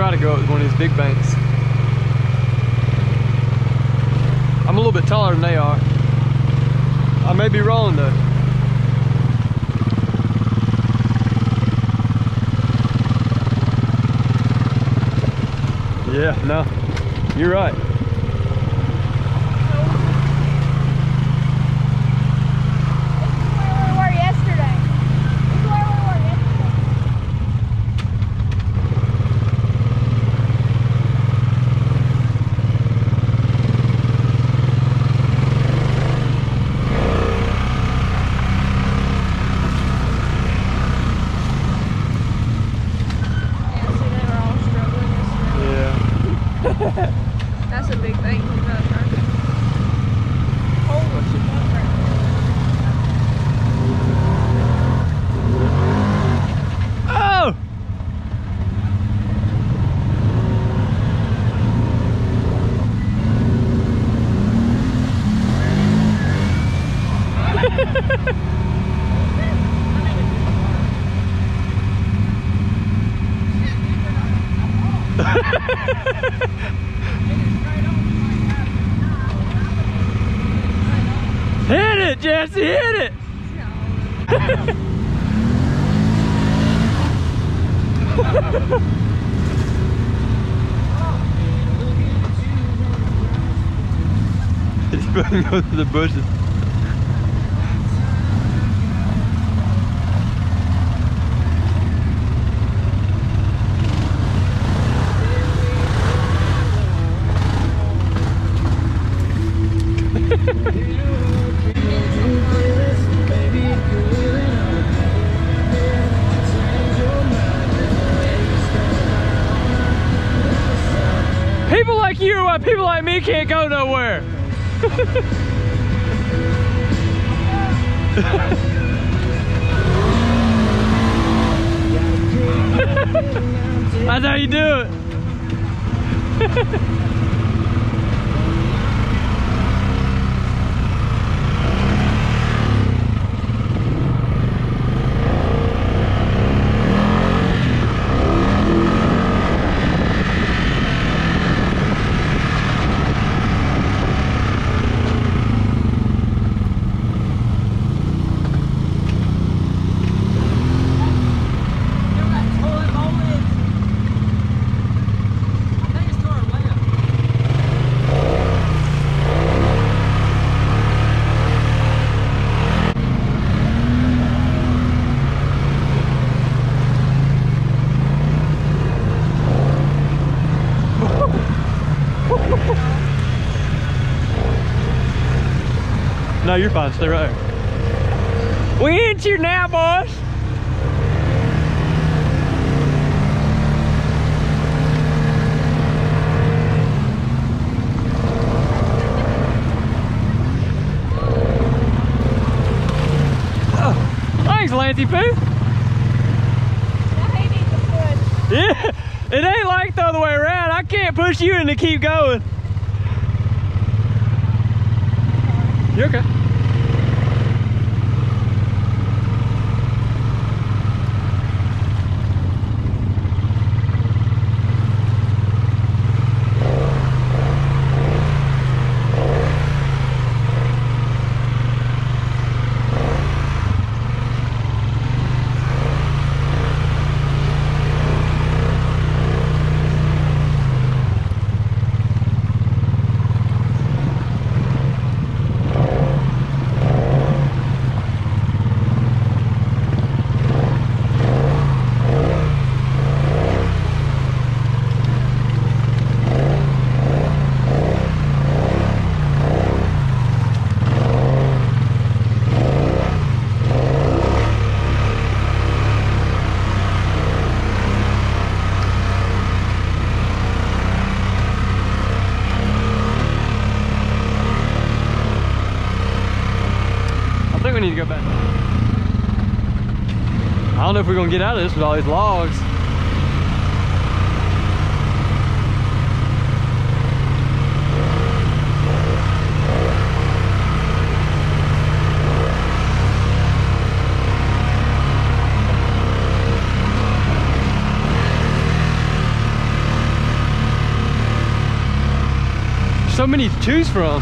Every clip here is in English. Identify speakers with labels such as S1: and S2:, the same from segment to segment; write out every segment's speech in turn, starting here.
S1: try to go up one of these big banks. I'm a little bit taller than they are. I may be wrong though. Yeah, no, you're right.
S2: That's a big thing. Holy shit.
S1: Oh! Hit it, Jesse, hit it! He's going to go through the bushes. People like you, why people like me can't go nowhere. That's how you do it. No, you're fine. Stay right there. We in here now, boys. Oh, thanks, Lancy Poo. Yeah, it ain't like the other way around. I can't push you in to keep going. You okay? We need to go back. I don't know if we're gonna get out of this with all these logs. so many to choose from.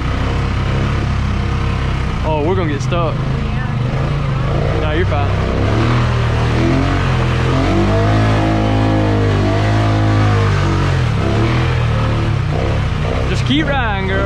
S1: Oh, we're gonna get stuck. No, you're fine. Just keep riding, girl.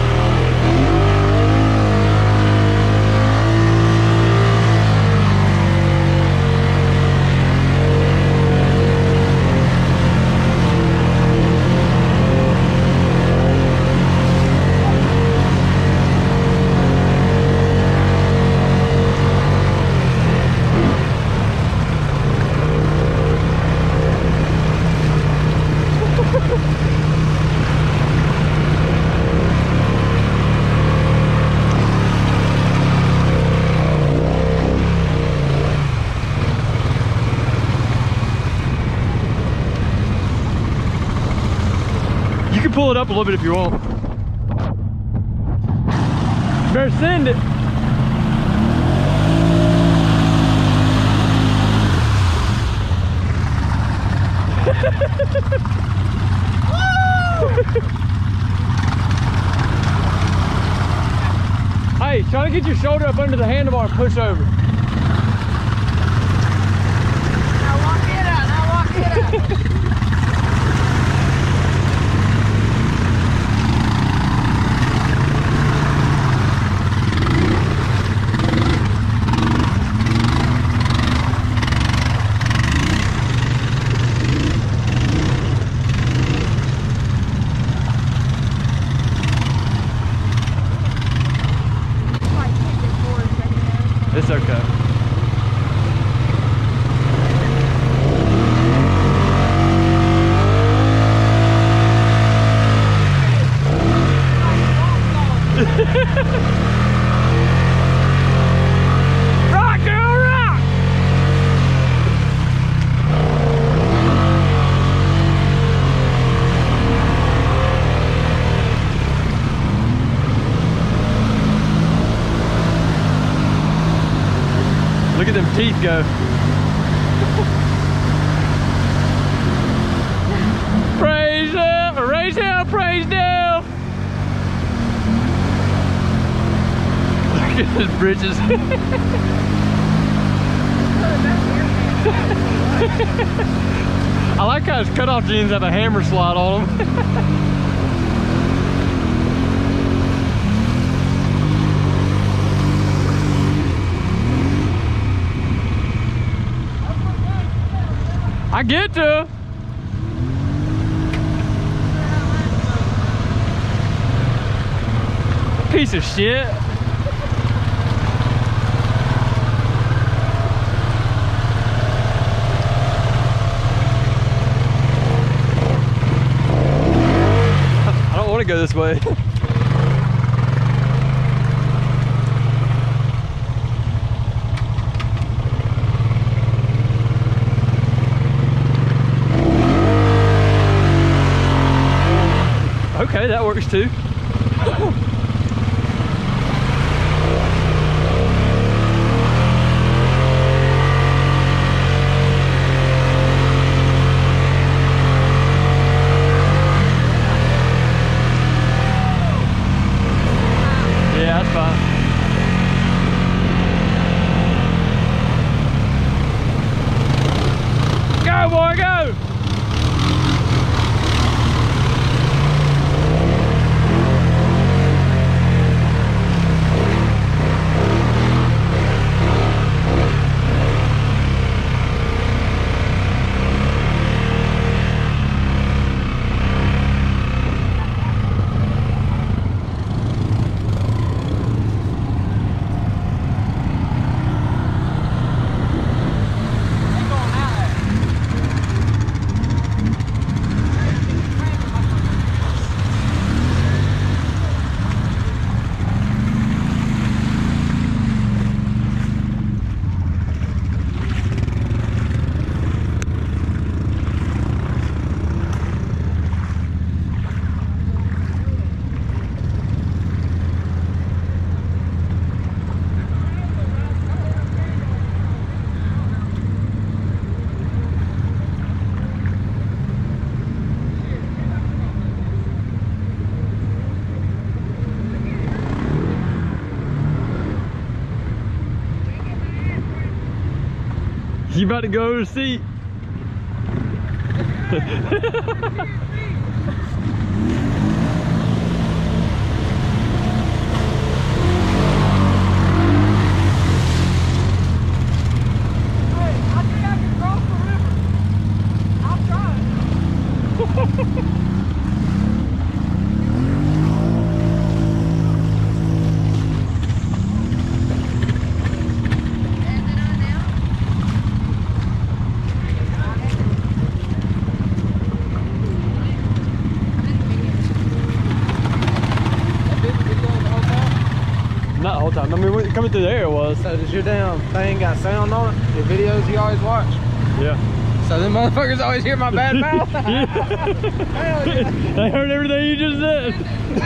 S1: Pull it up a little bit if you want. Better send it. Hey, try to get your shoulder up under the handlebar and push over.
S2: Now walk it out, now walk it out.
S1: It's okay. Rock, girl, rock! Look at them teeth go. Praise up, raise hell, praise down. Look at his britches. I like how his cutoff jeans have a hammer slot on them. I get to. Piece of shit. I don't want to go this way. Okay, that works too. Yeah, that's fine. Go, boy, go! You about to go to the seat? Not the whole time. I mean, coming through there it was.
S2: So does your damn thing got sound on it? The videos you always watch?
S1: Yeah.
S2: So them motherfuckers always hear my bad mouth?
S1: Yeah.
S2: Hell yeah.
S1: They heard everything you just said.
S2: Hey, I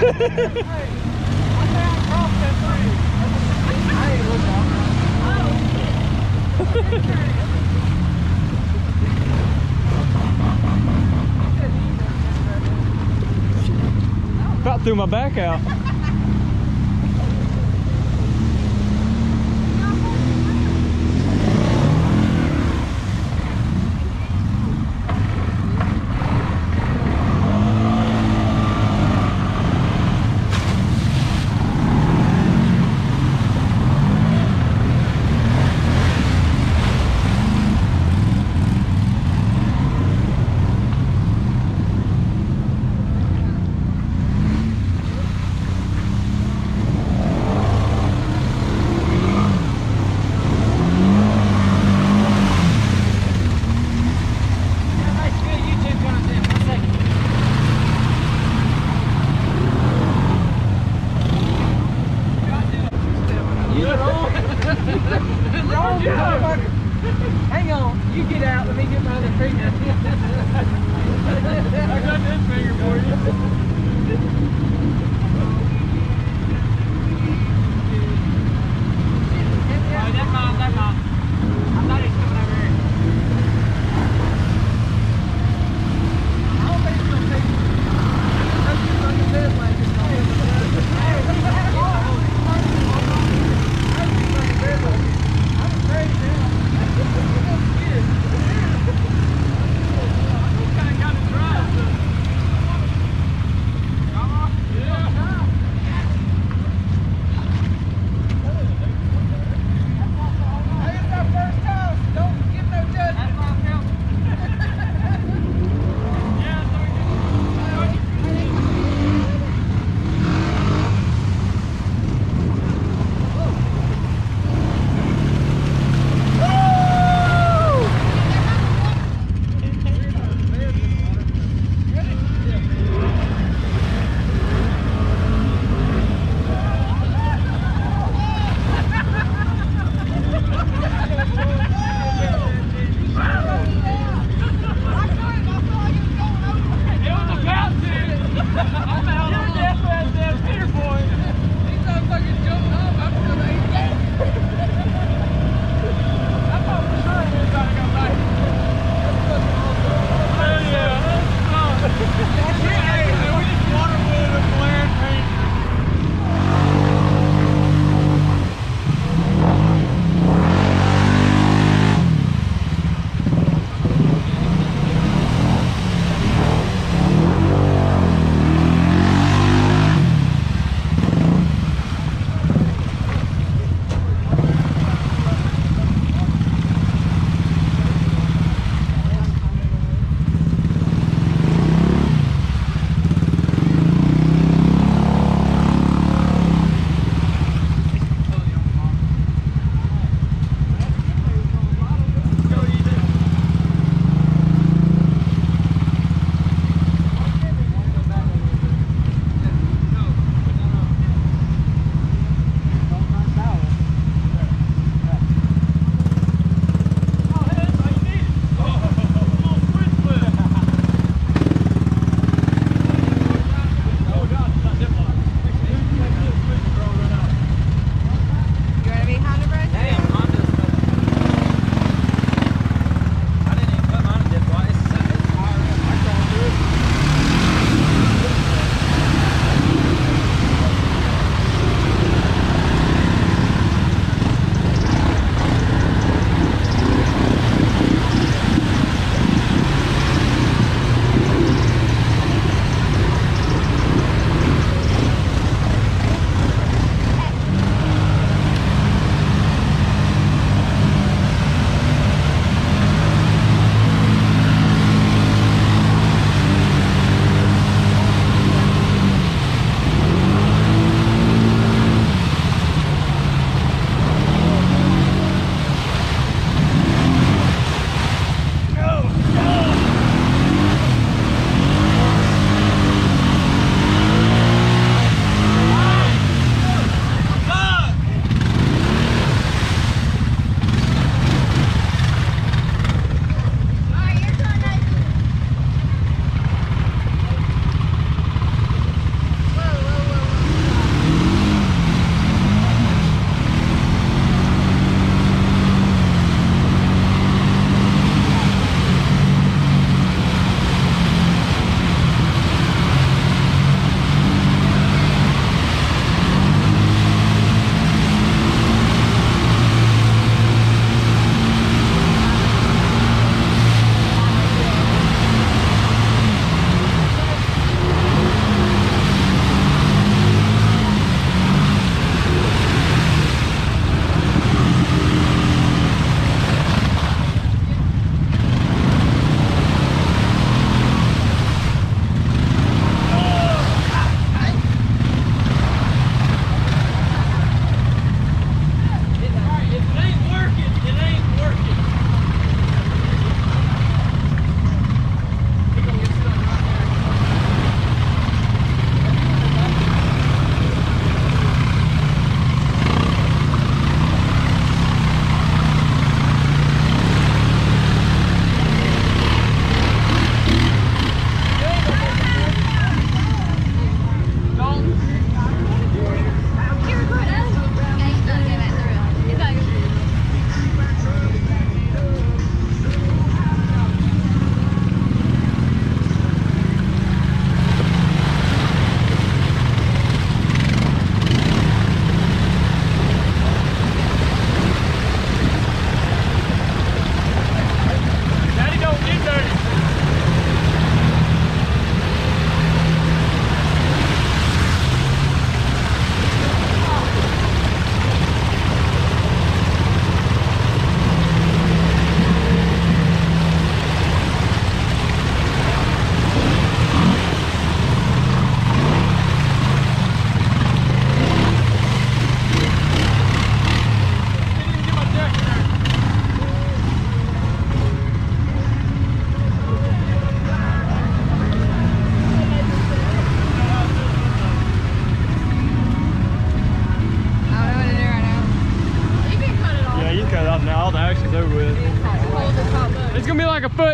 S2: crossed that thing. I ain't looking.
S1: About threw my back out.
S2: Hang on, you get out, let me get my other finger.
S1: I got this finger for you.
S2: Oh, that's mine. I thought he was coming over here. I don't think he's gonna take it. That's just on the bed like this. I'm afraid now.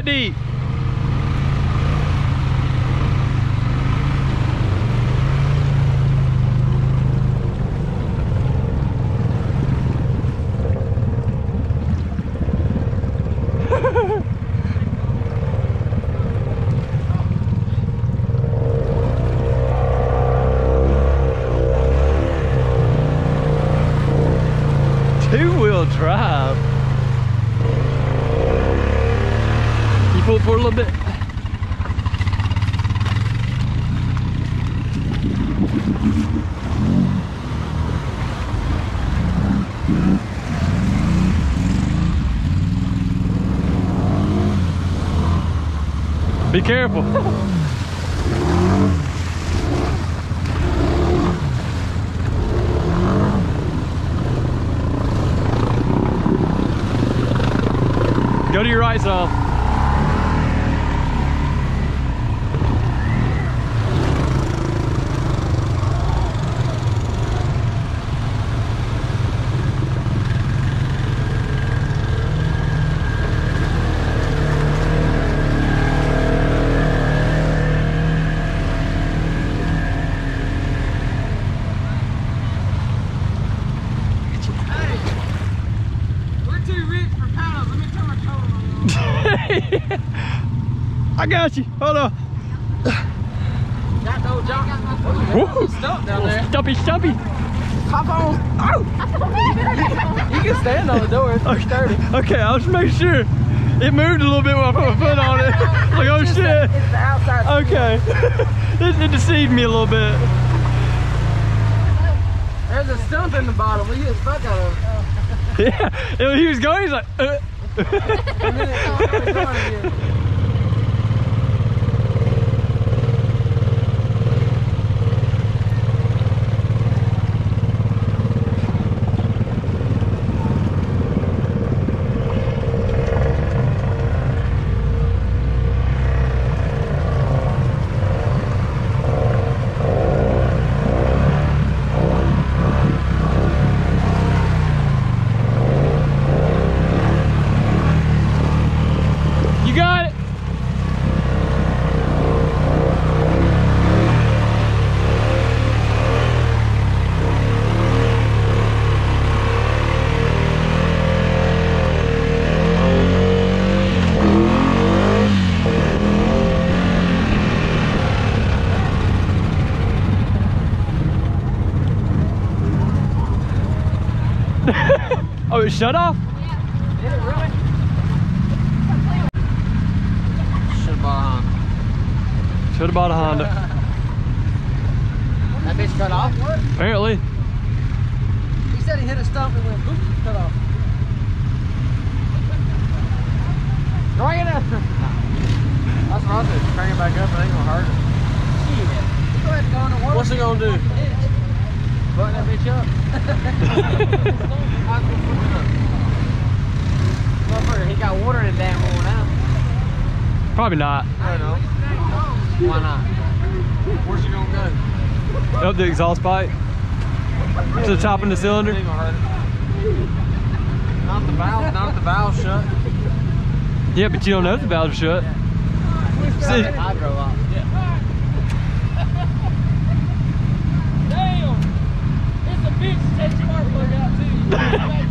S1: foot deep. Two-wheel drive. You pull it forward a little bit. Be careful. Go to your right some. I got you. Hold on.
S2: Got no junk. Stuck down there.
S1: Stumpy.
S2: Hop on. Oh. You can stand on the door. It's sturdy.
S1: Okay, I was making sure. It moved a little bit when I put my foot on it. Like, oh shit.
S2: It's the outside.
S1: Okay. It deceived me a little bit.
S2: There's a stump in the bottom. We get stuck out of it.
S1: Yeah. He was going. He's like.
S2: And then it started going again.
S1: You got it. Oh, it shut off?
S2: Did it really? Should've bought a Honda.
S1: Should have bought a Honda.
S2: That bitch cut off?
S1: Apparently.
S2: He said he hit a stump and went boop, cut off. Bring it up. That's what I said. Crank it back up, it ain't gonna hurt it. Shit. Go ahead and go into work. What's he gonna do? Button that bitch up. Motherfucker, he got water in his damn hole now.
S1: Probably not.
S2: I don't know. Why not? Where's he gonna go?
S1: Up the exhaust pipe. To the top of the cylinder.
S2: Ain't gonna hurt it. Not the valve shut.
S1: Yeah, but you don't know if the valve's shut. See?
S2: Hydro lock.
S3: Damn! It's a bitch that spark plug out too.